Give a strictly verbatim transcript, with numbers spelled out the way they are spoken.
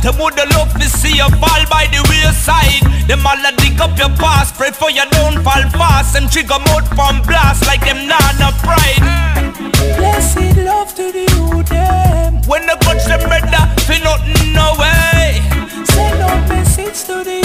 Them woulda love to see you fall by the wayside. Them all a dig up your past, pray for you don't fall fast. Them trigger mouth from blast like them nah no pride. Blessed love to the youth them. When they touch them brother, feel nothing no way. Send out message to the